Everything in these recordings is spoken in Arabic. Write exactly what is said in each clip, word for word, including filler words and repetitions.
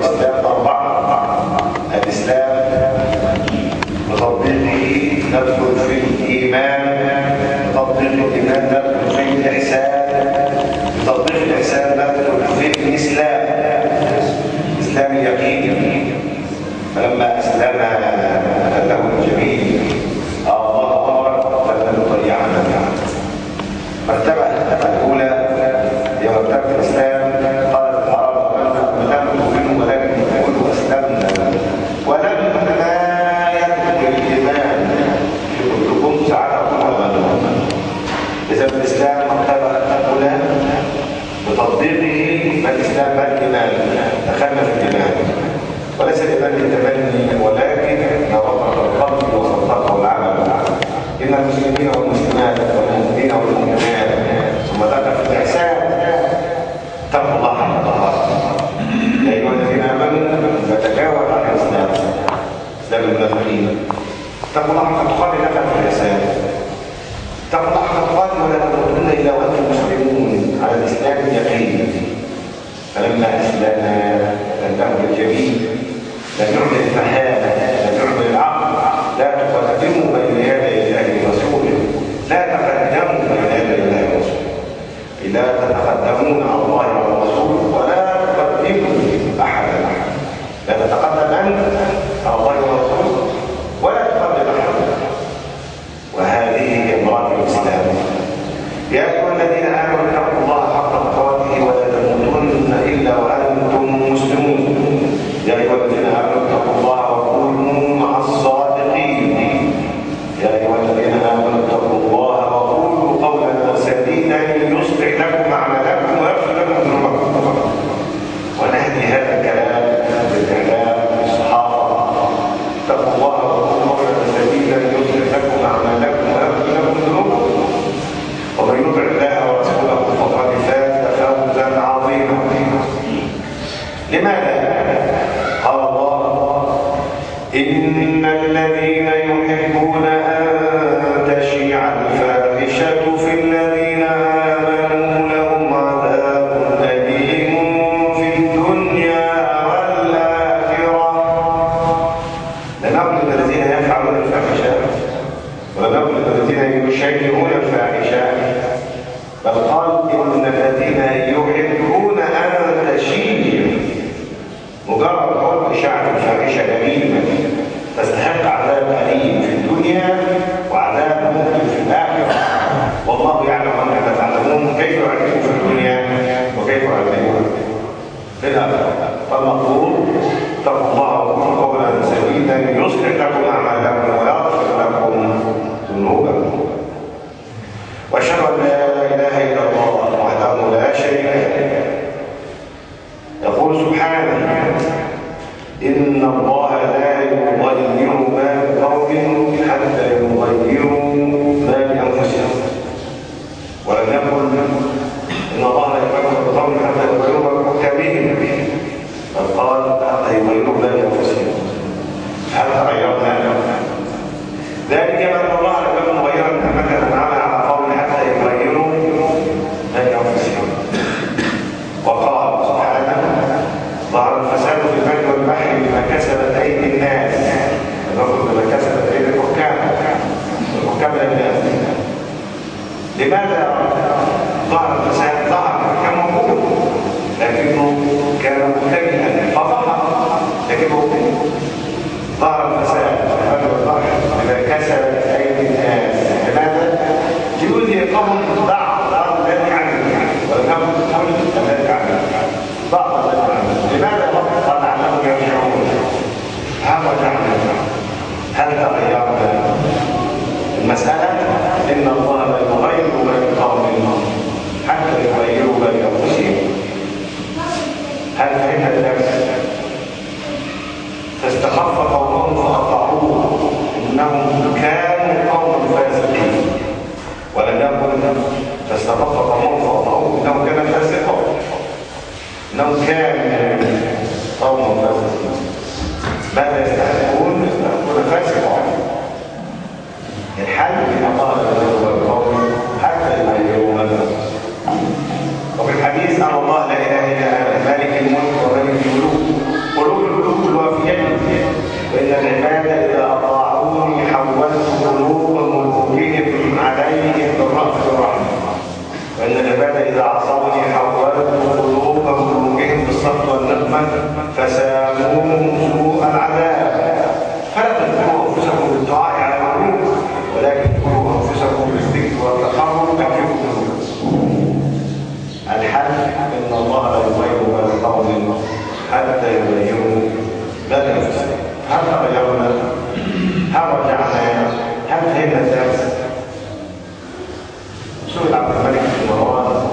الإسلام أربعة. الإسلام بتطبيقه ندخل في الإيمان، بتطبيق الإيمان ندخل في الإحسان، بتطبيق الإحسان ندخل في الإسلام، إسلام اليقين. فلما أسلم له الجميل الله أمر فلن نضيعنا. مرتبة الأولى هي مرتبة الإسلام. قالت العرب لم تؤمنوا ولكن تقولوا أسلمنا ولما يدخل الإيمان في قلوبكم ساعتكم ومنهم. إذا الإسلام مرتبة الأولى بتطبيقه ما الإسلام ما الإيمان، دخلنا في الإيمان، وليس الإيمان بالتمني ولكن ما وقع القلب وصدقه العمل. إن المسلمين والمسلمات والمؤمنين والمؤمنات ثم ذكر في الإحسان اتقوا الله حق تقاته يا أيها الذين آمنوا فتجاوز عن الإسلام، إسلام المنافقين. اتقوا الله حق تقاته دخل في الإحسان. اتقوا الله حق تقاته ولا تموتن إلا وأنتم مسلمون على الإسلام اليقين. فلما أسلمنا فانتهوا الجميل لا نعمل الفحالة لا نعمل العقل، لا تقدموا بين يدي الله ورسوله، لا تقدموا بين يدي الله ورسوله، لا تتقدمون على الله ورسوله ولا تقدموا أحدا، لا تتقدم أنت على الله ورسوله ولا تقدم أحدا. وهذه هي مراتب الإسلام. يا أيها الذين آمنوا اتقوا الله حق تقاته ولا تموتن إلا وأنتم مسلمون. يا أيها الذين آمنوا اتقوا الله وكونوا مع الصادقين. يا أيها الذين آمنوا اتقوا الله وقولوا قولا سديدا يصلح لكم أعمالكم ويغفر لكم ذنوبكم. ونهدي هذا الكلام بالإعلام للصحابة. اتقوا الله وقولوا قولا سديدا يصلح لكم أعمالكم ويغفر لكم ذنوبكم. ومن يطع الله ورسوله فقد فاز فوزا عظيما. لماذا؟ قال الله إن الذين يحبون أن تشيع الفاحشة في الذين آمنوا لهم عذاب أليم في الدنيا والآخرة. لم يقل الذين يفعلون الفاحشة ولم يقل الذين يشيعون الفاحشة، بل قال إن الذين يحبون أن تشيع. مجرد قول إشاعة الفاحشة جميلة تستحق عذاب أليم في الدنيا وعذاب مؤلم في الآخرة، والله يعلم أنكم تعلمون كيف يعذبون في الدنيا وكيف يعذبون في الآخرة. فالمقصود اتقوا الله وقولوا قولا سديدا يصلح لكم أعمالكم ويغفر لكم ذنوبكم. وأشهد أن لا إله إلا الله وحده لا شريك له. يقول سبحانه إن الله لا يغير ما بقوم حتى يغيروا ما بأنفسهم. ولم يقل إن الله لا يغير بقوم حتى يغيروا ما بحكمهم، بل قال حتى يغيروا ما بأنفسهم. هل تغيرنا؟ ذلك بأن الله لم يكن مغيرا نعمة أنعمها على قوم حتى يغيروا ما بأنفسهم. وقال سبحانه ظهر الفساد في البر والبحر بما كسبت أيدي الناس. نقول بما كسبت أيدي الحكام الحكام الناس. لماذا ظهر الفساد؟ ظهر كان موجود لكنه كان متجها فظهر لكنه ظهر الفساد في البر والبحر بما كسبت أيدي الناس. لماذا؟ ليذيق قوم بعض الذي عملوا ولم يكن كل الذي عملوا بعض الذي عملوا. لماذا؟ قال لعلهم يرجعون. هذا تعمل. هل تغيرنا؟ المسألة إن الله لا يغير ما بقوم حتى يغيروا ما بأنفسهم. هل فهمنا الدرس؟ فاستخف قومهم فأطاعوه إنهم كانوا قوما فاسقين. ولم يقل فاستخف قومهم فأطاعوه إنهم كانوا فاسقين، إنهم كانوا قوما فاسقين. ماذا يستحقون؟ يستحقون فاسقا. الحل من الله لا يغير القوم حتى يغيروا ما بأنفسهم. وفي الحديث أن الله لا إله إلا هو مالك الملك وملك الملوك فساموهم سوء العذاب. فلا تذكروا انفسكم بالدعاء على المعروف ولكن اذكروا انفسكم بالذكر والتقرب تنفقوا قلوبكم. الحل ان الله لا يغير ما بقوم حتى يغيروا ما بانفسهم. هل تغيرنا؟ هل رجعنا؟ هل فهمنا الدرس؟ سئل عبد الملك بن مروان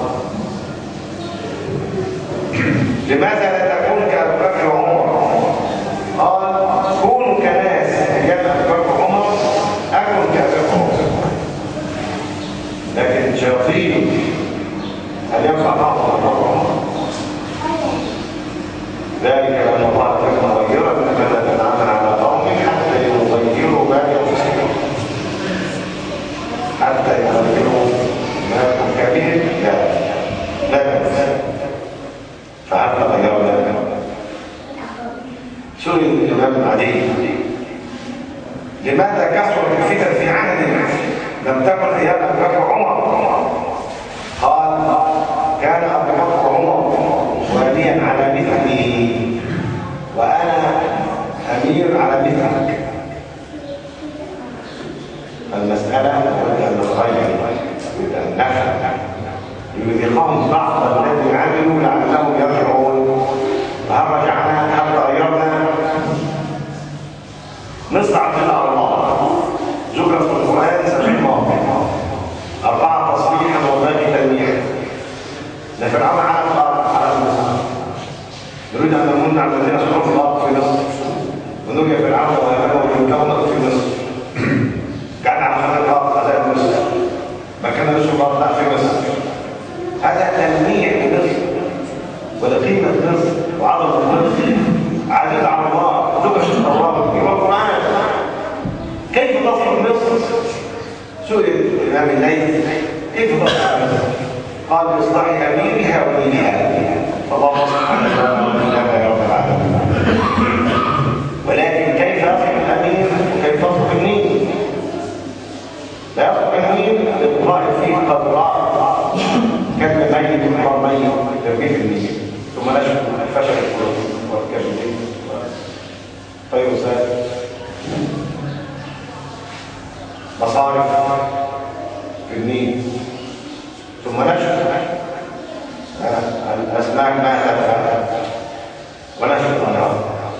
لماذا لا تكون كأبي بكر وعمر؟ قال كونوا كناس ايام ابي بكر وعمر اكن كأبي بكر وعمر. لكن الشياطين هل ينفع بعضهم ابي بكر وعمر؟ ذلك لان الله كان مغيرا فلا تنعم على قوم حتى يغيروا ما بانفسهم. حتى يغيروا ما بهم لا لا بانفسهم. فهل تغيرنا؟ سئل الامام علي لماذا كثرت الفتن في عهد لم تكن ايام ابي بكر وعمر؟ قال كان ابو بكر وعمر واليا على مثلي وانا امير على مثلك. المساله لابد ان نتغير، لابد ان نفهم ليذيقهم بعض الذي عملوا لعلهم يرجعون. فهل رجعنا؟ هل تغيرنا؟ نصنع كده على الله. ذكر في القران سبع مواضع، اربعه تصريحا والباقي تلميحا. لفرعون على الارض على مصر نريد ان نمن على الذين صنعوا في الارض في مصر ونري فرعون وهامان وجنودهم في مصر. قعدنا على خلق الارض على مصر ما كان نشر الارض لا في مصر. هذا تلميح لمصر ولقيمه مصر وعظمه مصر. عزيز على الله ذكر في التوراه في القران. كيف تصل مصر؟ سئل الامام الليث كيف تصل مصر؟ قال باصلاح اميرها ودينها. فالله سبحانه وتعالى يا رب العالمين. ولكن كيف يصل الامير وكيف تصل النيل؟ لا يصل النيل للقائد فيه قدرات كالميت والحرمين ترميه في النيل ثم نشف فشل القلوب والكبدين فيرسل مصارف في النيل ثم نشف الاسماك ماتت ونشف الانهار.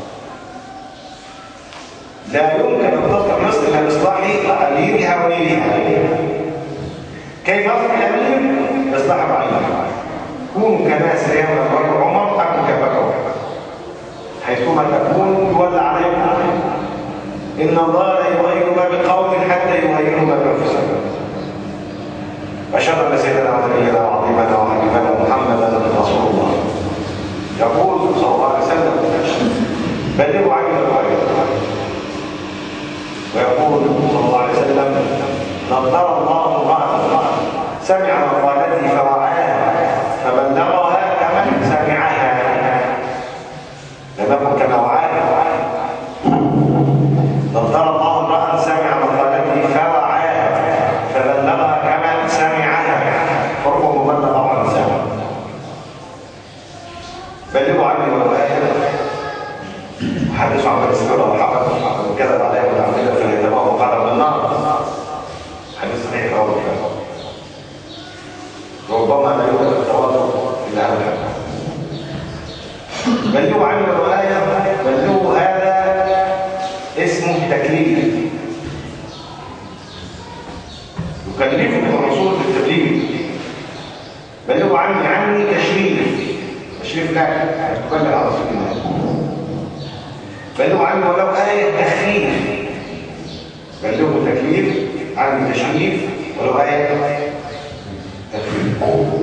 لا يمكن ان تصل مصر الى اصلاح اميرها ونيلها. كيف يصل الامير؟ اصلاح رعيته. كونوا كناس ايام ابي بكر وعمر اكن كابي بكر وعمر. حيثما تكون يولى عليكم ان الله لا يغير ما بقوم حتى يغيروا ما بانفسهم. واشهد ان سيدنا ونبينا وعظيمنا وحبيبنا محمدا رسول الله يقول صلى الله عليه وسلم بلغوا عني الغيب. ويقول صلى الله عليه وسلم نظر الله امرأة سمع مقالتي فوعاها فبلغها كمن سمعها. لم يكن كما وعاها. نظر الله امرأة سمع مقالتي فوعاها فبلغها كمن سمعها. فربما مبلغ عن سمع. بلغوا عني ولو آية. حدثوا عن السورة والحق وكذب عليها متعمدا فليتبعه قدر بالنار. حديث صحيح رواه البخاري. ربما لا يوجد التواتر الى هذا الحد. بلغوا عني ولو آية. بلغوا هذا اسمه تكليف. يكلفكم الرسول بالتبليغ. بلغوا عني عني تشريف. تشريف لا تكلم على رسول الله. بلغوا عني ولو آية تخفيف. بلغوا تكليف عن تشريف ولو آية تكليف.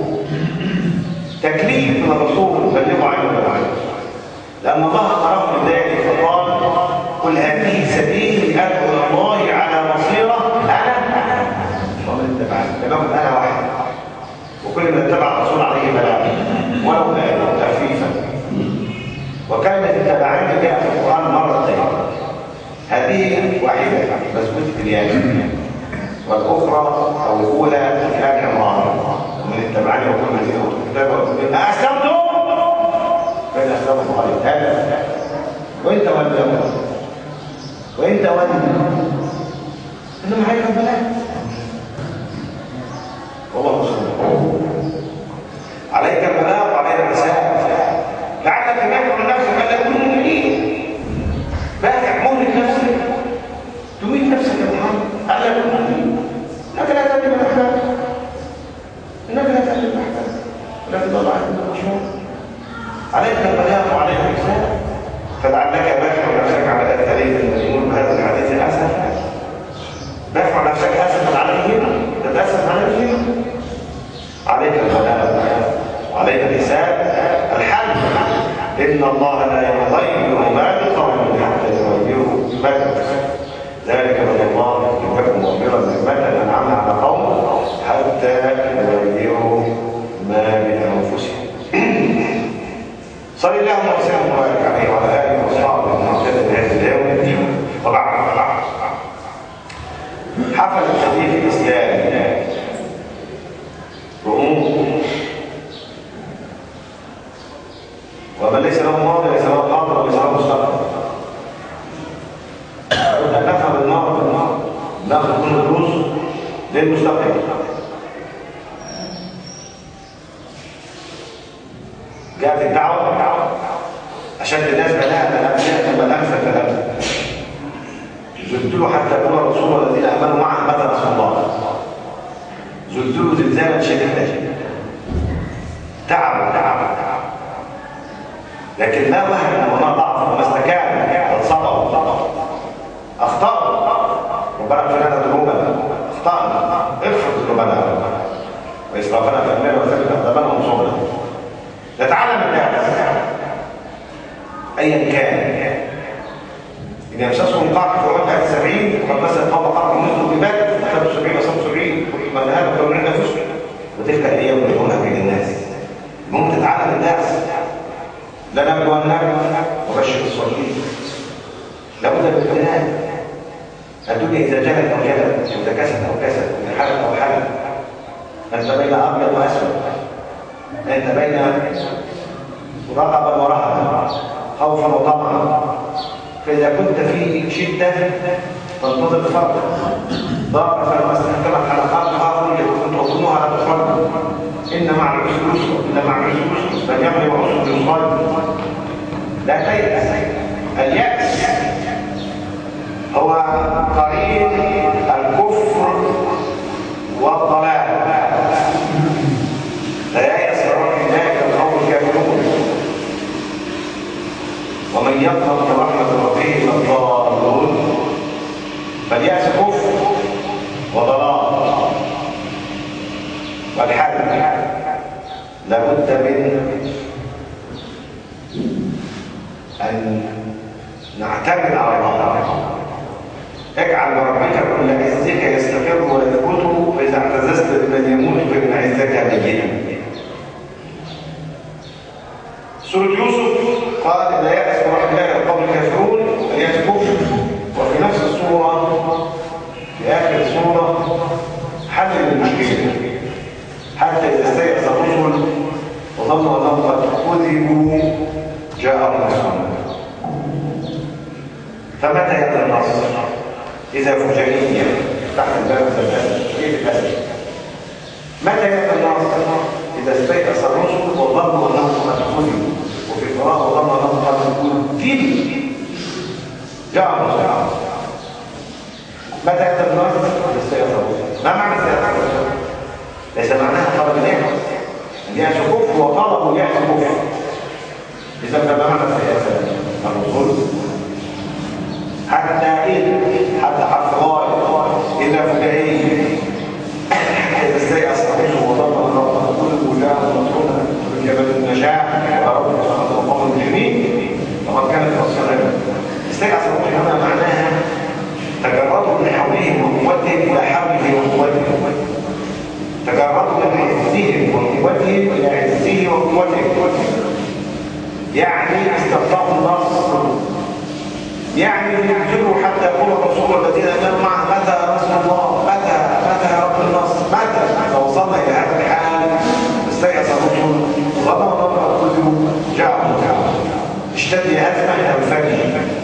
تكليف من الرسول بلغوا عني ولو آية. لأن الله أمر بذلك فقال قل هذه سبيلي أدعو إلى الله على بصيرة أنا ومن اتبعني. لأنهم أنا واحد وكل من اتبع الرسول عليه بلاغ ولو آية تخفيفا. وكلمة اتبعني جاء في القرآن مرتين. هذه واحدة مسكوتة الياء والأخرى أو الأولى آل عمران ومن اتبعني وكل الذين أوتوا الكتاب أسلمتم فإن أسلموا خير. هذا وانت ولد وانت ولد انما عليك البلاء والله سبحانه عليك البلاء وعليك الرسالة لعلك تبعد نفسك الا تكون مؤمنين باقي مهلك نفسك تميت نفسك يا محمد الا تكون مؤمنين انك لا تأتي بالاحكام انك لا تأتي بالاحكام ولكن الله عز وجل عليك البلاء وعليك الرسالة فلعلك باخع نفسك على اثرين المسلمون بهذا الحديث اسفا باخع نفسك اسفا عليهم تتاسف عليهم عليك البلاء وعليك الرسالة الحل ان الله لا يغير ما بقوم حتى يغيروا ما بانفسهم ذلك من الله يحب مغفرا نعمة انعمها على قوم حتى يغيروا ما بانفسهم. صلى الله وسلم وبارك عليه وعلى اله واصحابه المعتدى بهذا اليوم الدين وبعد حفل الحديث الاسلامي رؤوم ومن ليس له ماضي ليس له حاضر وليس له مستقبل. نفهم النار بالنار ناخذ كل الدروس للمستقبل. جاءت الدعوه اشد الناس بلاء الانبياء ثم الامثل فالامثل. زلزلوا حتى يقول الرسول الذين امنوا معه متى رسول الله. زلزلوا زلزالا شديدا تعبوا تعبوا لكن ما وهن وما ضعف وما استكان بل صبروا اخطاوا ربنا اغفر لنا ذنوبنا اخطانا اغفر ذنوبنا واسرافنا في امرنا وثبت اقدامنا وانصرنا. نتعلم الناس ايا كان ان يمسسهم قرح في عود هذه سبعين وقد مس القوم قرح مثله ببدر اخذوا سبعين وصموا سبعين من هذا كانوا من انفسهم وتلك الايام ندعونها بين الناس. المهم تتعلم الناس لا نبلونك وبشر الصالحين. لابد من الابتلاء. الدنيا اذا جلت او جلت اذا كست او كست اذا حلت او حلت انت بين ابيض واسود انت بين رغبا ورهبا خوفا وطمعا. فاذا كنت في شده تنتظر الفرق ضاق فلما استحكمت حلقاتها كنت اظنها لا تفرق ان مع العسر يسرا ان مع العسر يسرا من يغلب عسر يصاب. لا تيأس. اليأس هو قرين الكفر والضلال. لا يأس رحمة الله القوم الكافرون ومن يقنط من رحمة ربه الا الضالون. فاليأس كفر وضلال. والحل لابد من أن نعتمد على الله. اجعل بربك كل عزك يستقر ويثبت فإذا اعتززت بمن يموت فمن عزك بينا. سورة يوسف قال إذا يأس رحمة الله القوم الكافرون فاليأس كفر. وفي نفس الصورة في آخر الصورة حل المشكلة حتى إذا استيأس الرسل وظنوا أنهم قد كذبوا جاءهم نصرنا. فمتى يأتي النصر؟ إذا فجائيا تحت الباب الزمان كيف الأسد. متى يأتي النصر؟ إذا استيأس الرسل وظنوا أنهم قد كذبوا وفي قراءة وظنوا أنهم قد كذبوا جاءهم نصرنا. متى يأتي النصر؟ إذا استيأس الرسل. ما معنى استيأس الرسل؟ ليس معناها طلب النعمة. اليأس كفر وطلب يأس كفر. إذا فما معنى استيأس الرسل؟ حتى إذ حتى حرف غاية إذا فجائي إذا استيأس الرسل وظن أنهم قد كذبوا جاءهم نصرنا من جبل النجاة وربنا سبحانه القوم المجرمين وقد كانت رسلنا. استيأس الرسل هنا معناها تجردوا من حولهم وقوتهم إلى حوله وقوته. تجردوا من عزهم وقوتهم إلى عزه وقوته. يعني استبطأوا النصر. يعني يعجبوا حتى يقول الرسول الذين امنوا معه متى نصر الله متى متى يا رب النصر متى. فوصلنا الى هذا الحال استيأس الرسل وظنوا انهم قد كذبوا جاءهم. تشتد أزمة تنفجر.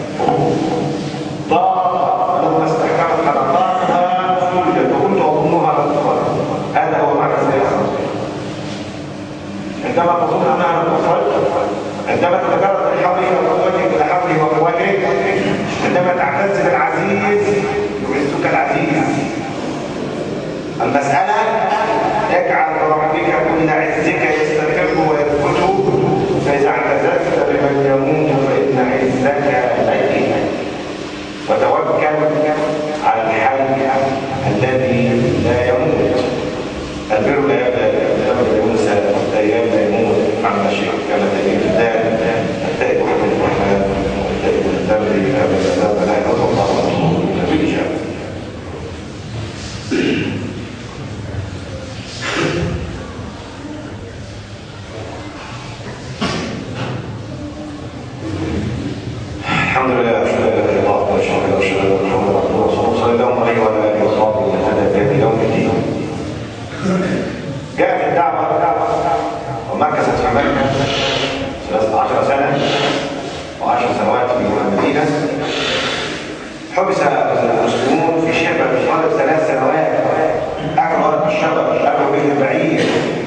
ضاق لما استحكمت حلقاتها سجدت وكنت أظنها لم تخرج. هذا هو معنى السياسة. عندما تظن أنها لم تخرج، عندما تتجرد من حولك وقوتك إلى حوله وقوتك، عندما تعتز بالعزيز يعزك العزيز. المسألة يجعل بربك كل عزك يستقر ويثبت، فإذا اعتززت بمن يموت فإن عزك لك. وتوكل على الحي الذي لا يموت. البر لا ينسى، الأيام لا يموت، عما شئت كما تجد الدار. التائب حمد الرحمن والتائب الذنب أبدا ذنب لا يرضى الله ورسوله النبي شاء. الحمد لله اشهد ان لا اله الا الله واشهد ان محمدا عبده ورسوله صلى الله عليه وعلى اله وصحبه ومن هدى الى يوم الدين. جاءت الدعوه ومكثت في مكه ثلاثة عشر سنه وعشر سنوات في المدينه. حبس المسلمون في شبه بحوالي ثلاث سنوات. اكبر الشبه اكبر به البعير.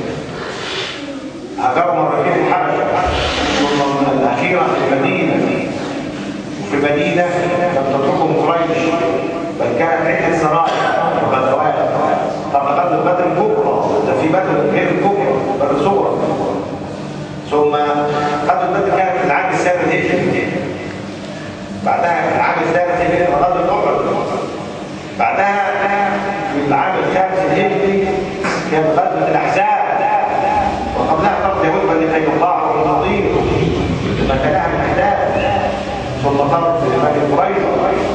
هاجروا مرتين الحبشه ثم الاخيره في المدينه. في المدينة لم تتركهم قريش، بل كانت عدة سرايا وغزوات. طبعا غزوة بدر الكبرى، ده في بدر غير الكبرى، بدر صغرى. ثم غزوة بدر كانت في العام الثالث الهجري. بعدها في العام الثالث الهجري غزوة أحد. بعدها في العام الخامس الهجري كانت غزوة الأحزاب. وقبلها قبل يهود بني قينقاع والنضير مكانها من أحداث. ثم طرد بني قريظة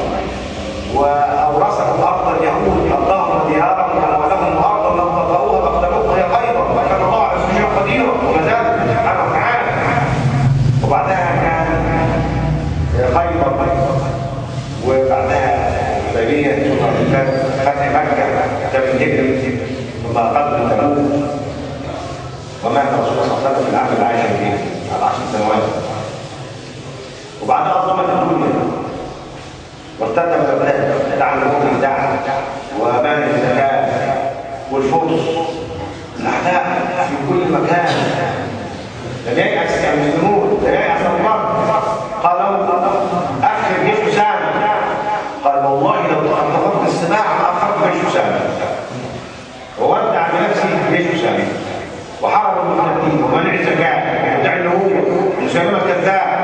وأورثهم أرض اليهود، أرضهم ديارهم ولهم أرضا لم تطئوها فاقتلوها هي خيبر، وكان الله عز وجل قديرا وما زال سبحانه وتعالى. وبعدها كان خيبر، وبعدها الحديبية، ثم فتح مكة كتاب الهجري، ثم قتل تبوك. ومات رسول الله صلى الله عليه وسلم في العام العاشر فيه على عشر سنوات. وبعدها أظلمت الدنيا وارتد بغداد دعم المؤمن دعم وأمان الزكاة والفرس. الأعداء في كل مكان. لم ييأس المسلمون، لم ييأس الله. قالوا أخر جيش أسامة. قال والله لو تخطفت السباع ما أخرت جيش أسامة. وودع بنفسه جيش أسامة وحارب المرتدين ومنع الزكاة ودع النبوة ومسلمة الكذاب.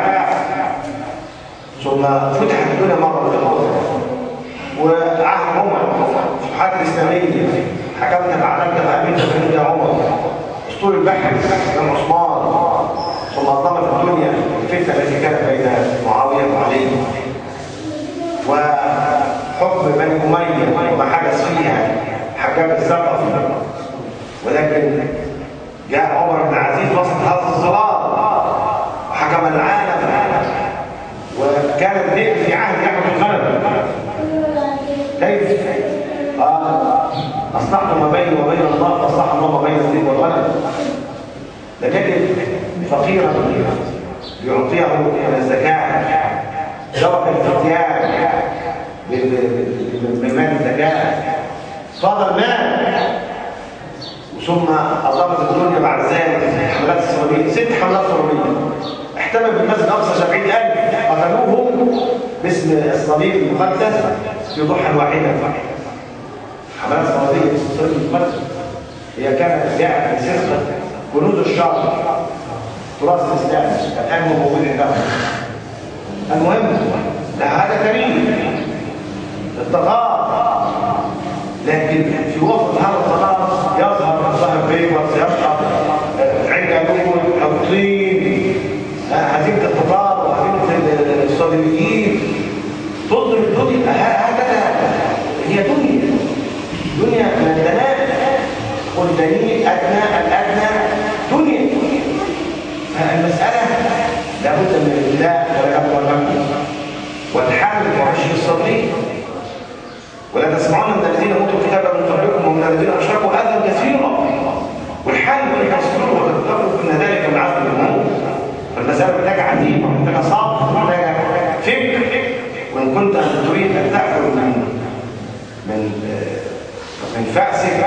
ثم فتحت الدنيا مرة أخرى. وعهد عمر الفتوحات الإسلامية حكمنا بعلامة الأمين في يا عمر. أسطول البحر كان عثمان. ثم أضمت الدنيا الفتنة التي كانت بين معاوية وعلي. وحكم بني أمية وما حدث فيها حجاب الثقفي. ولكن جاء عمر بن العزيز وسط هذا الظلام وحكم العالم. وكان الذئب في عهد يحكم الغنم. كيف؟ آه أصلحت ما بيني وبين الله فأصلح الله ما بين الذئب والغنم. لكن فقيرا يعطيه من الزكاة درك الفتيان من مال الزكاة فاضل مال. ثم أضافت الدنيا بعد ذلك حملات الصليبية، ست حملات صليبية احتمل بالمسجد الأقصى سبعين ألف قتلوهم باسم الصليب المقدس في ضحى واحدة. حملات صليبية باسم الصليب المقدس هي كانت جاءت من سرقة كنوز الشرق تراث الإسلام الآن هو موجود عندهم. المهم هذا تاريخ التغار. لكن في وسط هذا التغار يظهر ظهر بيبرس يشعر عنجلون أو طين هزيمة التتار وهزيمة الصليبيين تظهر الدنيا. هكذا هي دنيا دنيا من الدناء والدنيء أدنى الأدنى دنيا. المسألة لابد من الإبداع والأمر والحل وعشر الصديق. ولا تسمعون من الذين اوتوا الكتاب من قبلكم ومن الذين اشركوا اذى كثيرا والحل ان تصبروا وتتقوا ان ذلك من عزم الامور. فان المسألة محتاجة عزيمة، محتاجة صبر، محتاجة فكر. وإن كنت تريد أن تأخذ من من من فأسك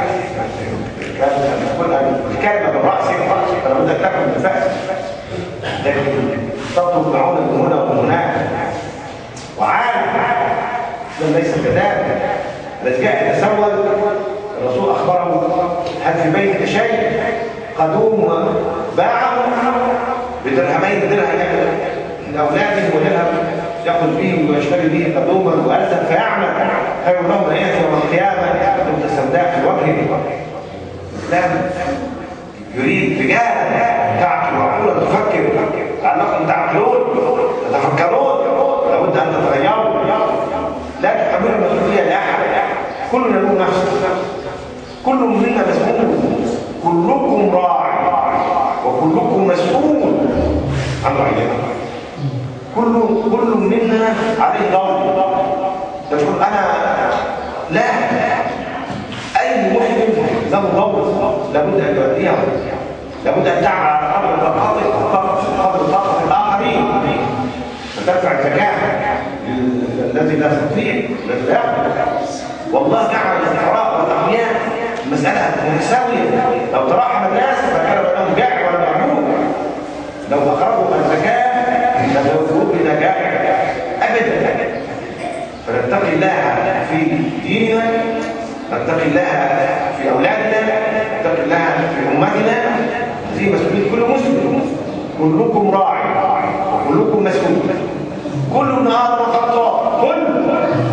الكلمة برأسك فلابد أن تأخذ من فأسك، لكن تطلب معونة من هنا ومن هناك وعالم ده ليس كذلك. الذي جاء يتسول الرسول أخبره هل في بيتك شيء؟ قدوم باعه بدرهمين درهم لأولاده ودرهم يأخذ به ويشتري به قدوما وألزم فيعمل خير له من يأتي يوم القيامة كنت سوداء في وجهه. الإسلام يريد رجالا تعقل وعقولا تفكر لعلكم تعقلون تتفكرون لابد أن تتغيروا. لا تحملوا المسؤولية لأحد، كلنا له نفسه، كل منا مسؤول، كلكم راع وكلكم مسؤول عن رعيته. كل كل منا عليه دور. تقول انا لا، اي مسلم له دور لابد ان يؤديه، لابد ان تعمل على قدر قدر طاقه الاخرين، فتدفع الزكاه الذي لا يستطيع الذي لا يقدر. والله جعل الفقراء والاغنياء المساله متساويه، لو تراحم الناس فكان بينهم جائع ولا مجنون، لو اخرجوا الزكاه لم يكونوا بنجاح ابدا. فنتقي الله في ديننا، نتقي الله في اولادنا، نتقي الله في امتنا. هذه مسؤوليه كل مسلم. كلكم راع وكلكم مسؤول، كل النهار خطاء، كل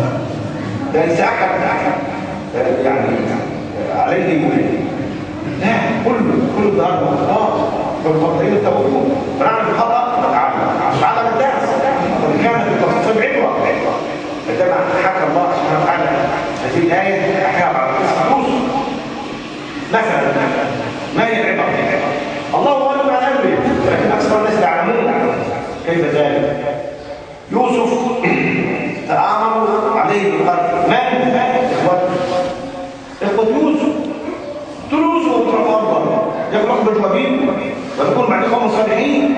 ليس احد يعني عليه لا، كل كل النهار خطاء، فالخطئين التوبون فنعمل الخطا على الناس وان كانت التفصيل عبره. عندما حكى الله سبحانه وتعالى هذه الايه حكاها على قصه يوسف مثلا. ما هي العبره؟ الله غالب على امره ولكن اكثر الناس لا يعلمون كيف ذلك. يوسف تآمروا عليه بالقتل. من؟ اخوة يوسف. قتلوا يوسف واتركوا أرضا يكون أخبر الوبيل ويكون بعد قوم صالحين.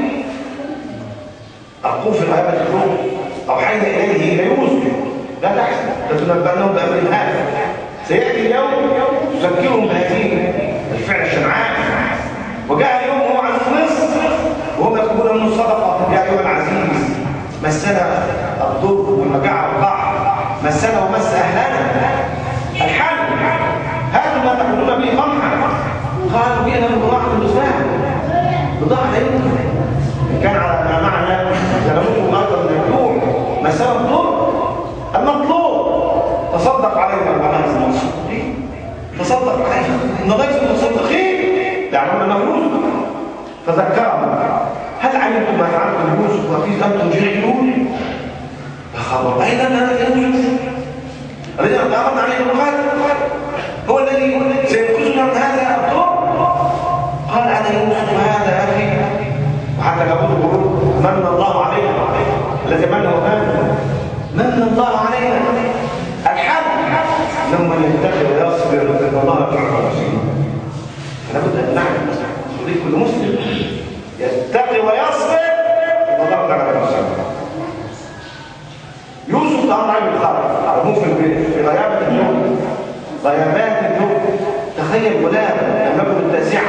أقوم في غيابة الروح أوحينا إليه إلى يوسف لا تحزن لتنبأنهم بأمر هذا سيأتي اليوم تذكرهم بهذه الفعل الشنعاء. وجاء اليوم هو عن مصر وهم يقولون من الصدقة يا أيها العزيز مسنا الضر والمجاعة والقحط مسنا ومس أهلنا الحل هذا ما تقولون به قمحا. قالوا بينا من بضاعة الإسلام بضاعة يمكن كان على ما معنى سلامتهم أيضا من الجوع مسنا الضر المطلوب تصدق علينا وعلى المصدقين تصدق علينا إن ليس المصدقين يعلمون أنه يوسف فذكرهم هل علمتم ما فعلتم بيوسف وفيه أنتم جاهلون؟ فخبر أين أنا يوسف الذي أمرنا عليه القاتل هو الذي سينقذنا من هذا الضر. قال أنا يوسف هذا أخي وحتى يقول من الله علينا الذي من هو من من الله علينا الحد إنه من يتقي ويصبر فإن الله يجعل المحسنين. فلابد أن نعلم مسؤولية كل مسلم يتقي ويصبر فإن الله يجعل المحسنين. يوسف ده أمر عين الخرف وممكن في غيابة النوم غيابات النوم. تخيل غلام لم يكن التاسعة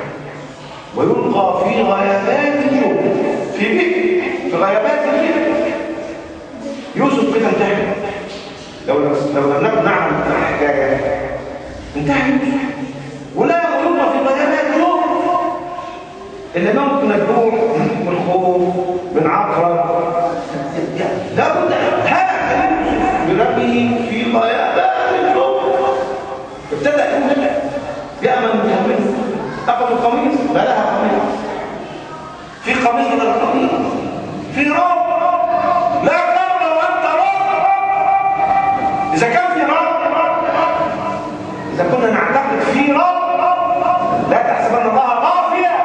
ويلقى في غيابات النوم في بيت في غيابات النوم. يوسف كده انتهى. لو لو لم نكن نعلم الحكايه انتهى يوسف. ولا يلقى في غيابات النوم اللي ممكن الجوع من خوف من عقرب لابد هذا بربه في غيابات النوم. ابتدأ يقول يأمن القميص أخذ القميص لا لها قميص في قميص من القميص في رب لا قبل وأنت رب. إذا كان في رب إذا كنا نعتقد في رب لا تحسبن الله غافلا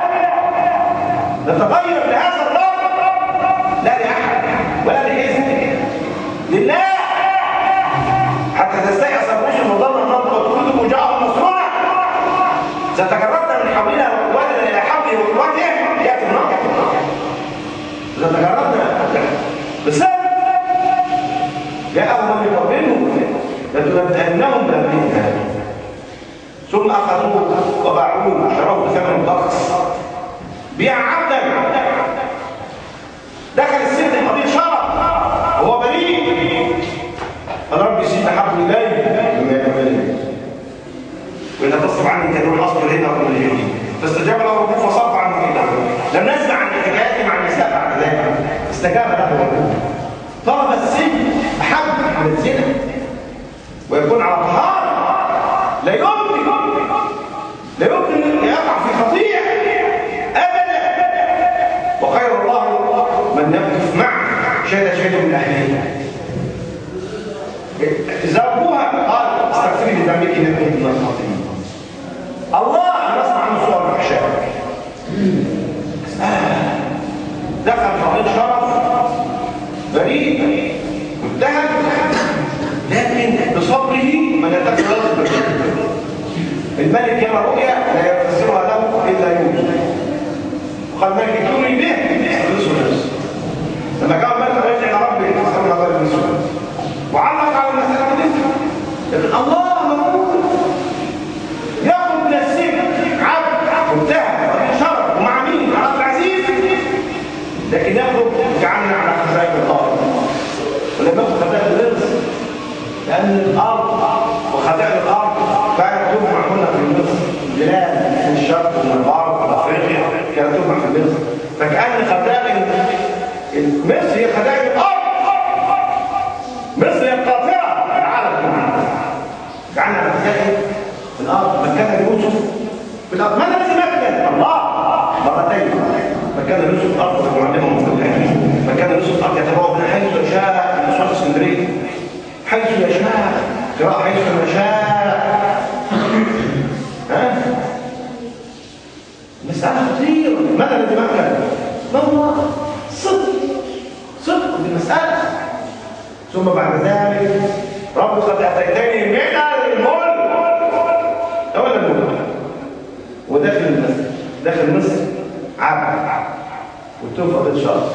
نتغير لهذا الرب لا لأحد ولا لحزب لله حتى تستيأس الرسل وظن الرب وتريد وجاءهم نصرنا. إذا تجردنا من حولنا وقوتنا إلى حوله وقوته يأتي النار. بسبب جاءهم من قبلهم لتنبئنهم بأمرهم ثم أخذوه وباعوه وشروه بثمن بخس بيع عبدا دخل السجن قضية شرف وهو بريء الرب يسيب حبل إليه مما يعمل وإذا تصرف عني كانوا الأصل هنا ومن الجديد فاستجاب له ربه فصرف عنه كده لم نسمع عن الحكايات مع النساء بعد ذلك استجاب له طلب السجن أحب من الزنا ويكون على طهارة لا يمكن لا يمكن أن يقع في خطيئة أبدا وخير الله من يقف معه شهد شهد من أهلها زوجوها قال استغفري لذنبك انك كنت من الخاطئين الله نسمع عنه صور الفحشاء دخل قضية شرف بريء متهم لكن بصبره من يتكلم الملك يرى رؤيا لا يفسرها له الا يوسف وقال الملك ائتوني به لما كان الملك يرجع الى ربه يفسرها غير يوسف وعلق على المسألة دي لكن الله موجود ياخذ من السجن عبد متهم شرف ومع مين؟ على العزيز لكن ياخذ جعلنا على خزائن الارض ولم ياخذ خزائن الرزق لان الارض وخزائن الارض كانت تجمع هنا في مصر بلاد من الشرق ومن الغرب وافريقيا كانت تجمع في مصر فكأن خزائن مصر هي خزائن الارض مصر هي القاطرة العالم كله جعلنا خزائن في الارض مكان يوسف في الارض ماذا الذي مكن الله مرتين مكان يوسف في الارض ومعلمهم في الحديث مكان يوسف في الارض يتبوأ من حيث يشاء من صوت اسكندريه حيث يشاء قراءة حيث يشاء ها مسألة خطيرة ماذا الذي مكن؟ ما هو صدق صدق بالمسألة ثم بعد ذلك رب قد اتيتني من الملك اولا الملك وداخل مصر داخل مصر عبد وتوفى بالشرط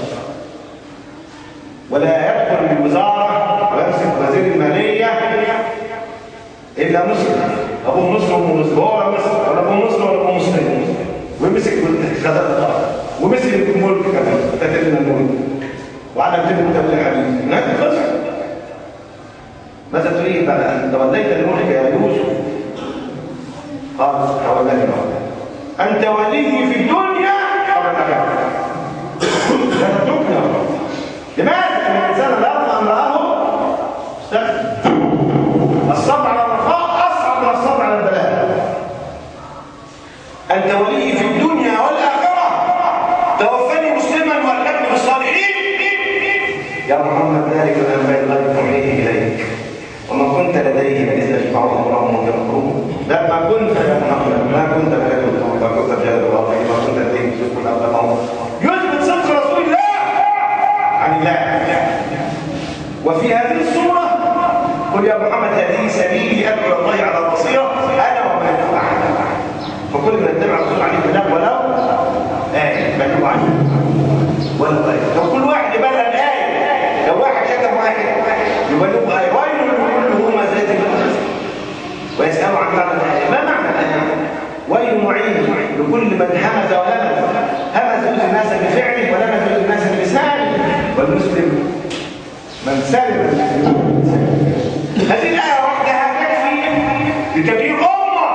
ولا يدخل الوزاره ويمسك وزير الماليه الا مسلم ابو مسلم وابو مسلم هو مصر ولا ابو مسلم ولا ابو مسلم ويمسك خزانه الارض ومسك الملك كمان اتيتني الملك وعلى كتب متابع حديث هناك خسر ماذا تريد بعد أن توليت الملك يا يوسف؟ قال تولاني الله أنت ولي في الدنيا قبل الآخرة لا تتركنا لماذا؟ أن الإنسان لا يرضى امرأه استخدم الصبر على الرخاء أصعب من الصبر على البلاء أنت ولي في الدنيا والآخرة توفني مسلما والحقني بالصالحين يا محمد ذلك الأنباء الغيب نوحيه إليك وما كنت لديهم إذ يجمعون أمرهم ويمكرون لا ما كنت يا محمد ما كنت لديهم ما كنت بجانب الواقع ما كنت لديهم تذكر أبنائهم يثبت صدق رسول الله عن الله وفي هذه الصورة قل يا محمد هذه سبيلي أدعو الله على بصيرة أنا ومن اتبعني فكل من اتبع الرسول عليه السلام ولو آية بلغوا عنه ولو آية لو كل واحد يبلغ آية لو واحد شتم واحد يبلغوا آية ويسأل عن معنى الآية ما معنى الآية؟ ويل معين لكل من همز ولمز همز يؤذي الناس بفعله ولمز يؤذي الناس بلسانه والمسلم من سلم هذه الآية وحدها تكفي لتغيير أمة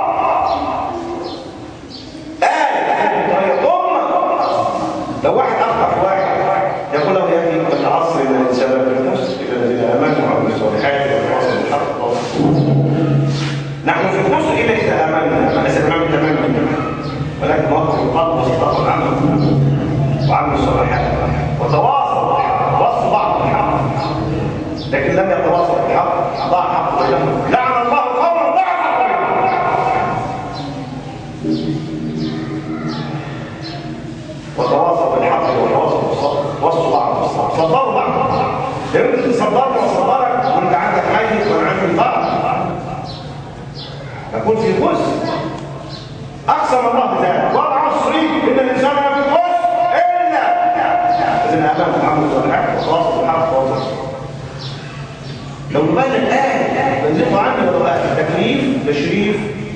آية أمة لو واحد أخطأ واحد يقول له يا أخي العصر إلى الإنسان بالنفس إلى الذين آمنوا وعملوا الصالحات وتواصوا بالحق نحن في النص إلى إذا آمنا ليس تمام التمام ولكن وقت القلب وصدق العمل وعمل الصالحات وتواصل وصف بعض بالحق لكن لم يتواصل بالحق ضاع حق بينهم لعن الله قوما ضاع حق وتواصل بالحق وتواصل بالصبر وصف بعض بالصبر صدروا بعض لو انت صدرت وصدرك وانت عندك حيث وانا عندي فرق يكون في خسر اقسم الله بذلك والعصر ان الانسان لا يخسر الا اذا امن محمد صلى الله عليه وسلم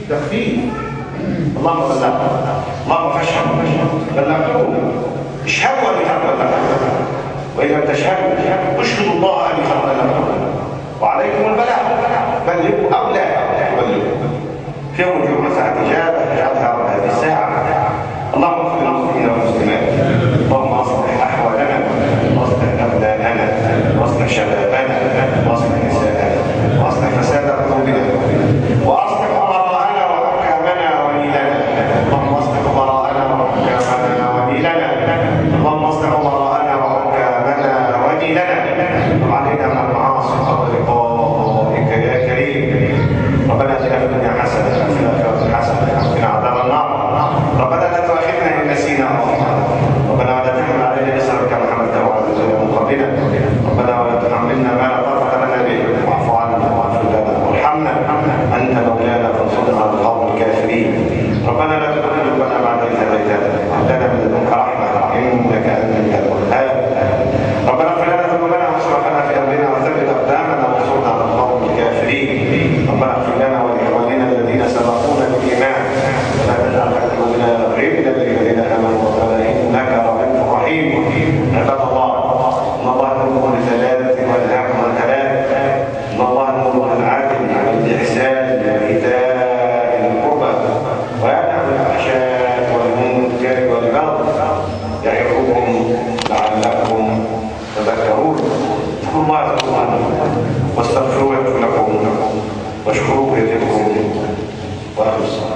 تخفيف. اللهم بلغ، اللهم فاشهد، بلغتكم، اشهدوا اني قد بلغتكم، وان لم تشهدوا اشهدوا الله اني قد بلغتكم، وعليكم البلاغ، بلغوا او لا تبلغوا. في يوم الجمعه ساعه اجابه اجعلها رب هذه الساعه. اللهم اغفر للمسلمين والمسلمات، اللهم اصلح احوالنا واصلح ابناءنا واصلح شبابنا واصلح نساءنا واصلح فساد قلوبنا واصلح امراءنا وحكامنا وميلنا. اللهم اصلح امراءنا وحكامنا وميلنا. اللهم اصلح امراءنا وحكامنا وميلنا. وتب علينا من المعاصي قبل لقائك يا كريم. ربنا اتنا في الدنيا حسنه وفي الاخره حسنه وقنا عذاب النار. ربنا لا تؤاخذنا ان نسينا او اخطانا. ربنا ولا تحمل علينا اسرا كما حملته على الذين من قبلنا. ربنا ولا تحملنا ما لا طاقه لنا به. واعف عنا واغفر لنا وارحمنا، انت مولانا فانصرنا على القوم الكافرين. ربنا لا تزغ قلوبنا بعد اذ هديتنا وهب لنا من لدنك رحمه انك انت الوهاب. ربنا اغفر لنا ذنوبنا واسرافنا في امرنا وثبت اقدامنا وانصرنا على القوم الكافرين. ربنا اغفر لنا ولاخواننا الذين سبقونا بالايمان ولا تجعل في قلوبنا غلا للذين امنوا ربنا انك رؤوف رحيم. عباد الله، ان الله يامر بالعداله وينهاكم عن الهلاك. ان الله يامر بالعدل والاحسان وايتاء ذي القربى وينهى عن الفحشاء والمنكر والبغي يعظكم لعلكم تذكرون. اذكروا الله يذكركم واستغفروه يغفر لكم واشكروه يزدكم واخلصوا.